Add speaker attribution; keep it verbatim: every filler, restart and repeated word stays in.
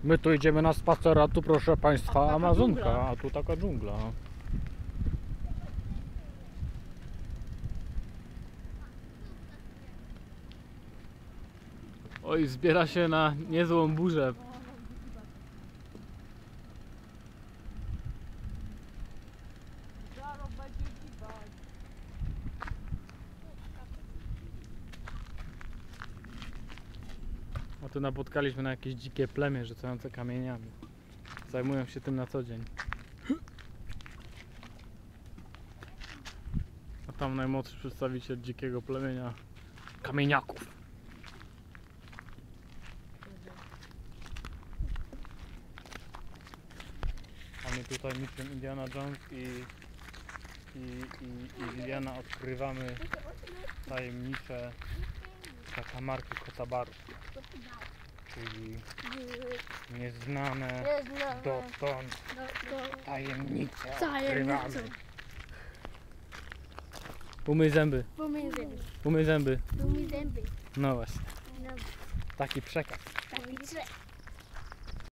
Speaker 1: My tu idziemy na spacer, a tu proszę Państwa
Speaker 2: A,
Speaker 1: Amazonka,
Speaker 2: dżungla.
Speaker 1: a tu taka dżungla. Oj, zbiera się na niezłą burzę.
Speaker 2: Zaraz będzie widać.
Speaker 1: A tu napotkaliśmy na jakieś dzikie plemię rzucające kamieniami. Zajmują się tym na co dzień. A tam najmłodszy przedstawiciel dzikiego plemienia kamieniaków. A my tutaj niczym Indiana Jones i, i, i, i Liliana odkrywamy tajemnicze zakamarki Kotabaru, czyli nieznane dotąd tajemnice odkrywamy. Umyj zęby,
Speaker 3: Umyj zęby.
Speaker 1: umyj zęby.
Speaker 3: Umyj zęby.
Speaker 1: No właśnie,
Speaker 3: No,
Speaker 1: taki przekaz.
Speaker 3: taki trzeba.